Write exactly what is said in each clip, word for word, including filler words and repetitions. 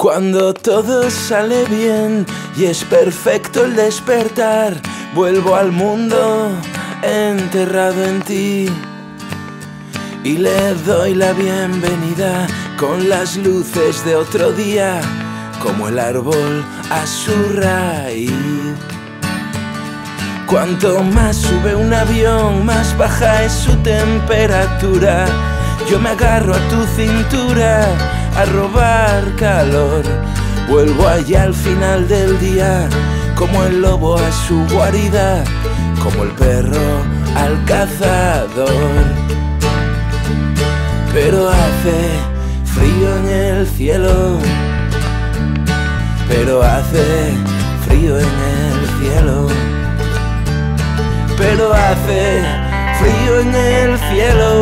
Cuando todo sale bien y es perfecto el despertar, vuelvo al mundo enterrado en ti y le doy la bienvenida con las luces de otro día, como el árbol a su raíz. Cuanto más sube un avión, más baja es su temperatura. Yo me agarro a tu cintura a robar calor. Vuelvo allá al final del día, como el lobo a su guarida, como el perro al cazador. Pero hace frío en el cielo, pero hace frío en el cielo, pero hace frío en el cielo,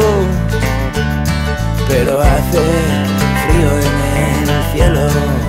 pero hace frío en el cielo.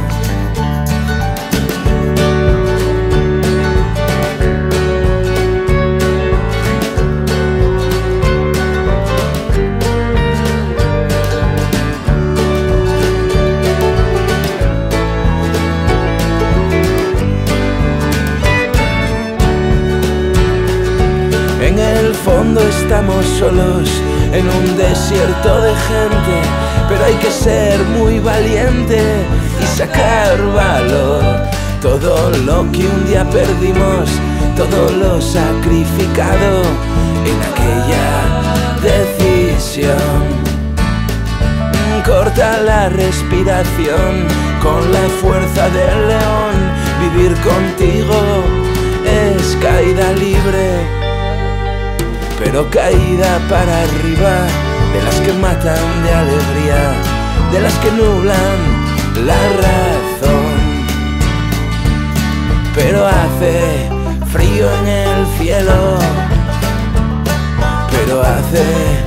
En el fondo estamos solos en un desierto de gente, pero hay que ser muy valiente y sacar valor. Todo lo que un día perdimos, todo lo sacrificado en aquella decisión. Corta la respiración con la fuerza del león. Vivir contigo es caída libre, pero caída para arriba, de las que matan de alegría, de las que nublan la razón. Pero hace frío en el cielo, pero hace